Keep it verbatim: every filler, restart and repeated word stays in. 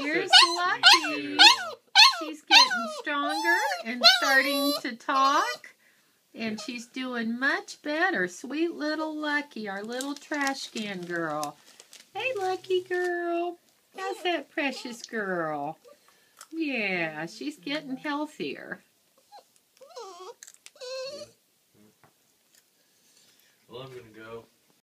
Here's Lucky. She's getting stronger and starting to talk. And she's doing much better. Sweet little Lucky, our little trash can girl. Hey, Lucky girl. How's that precious girl? Yeah, she's getting healthier. Well, I'm going to go.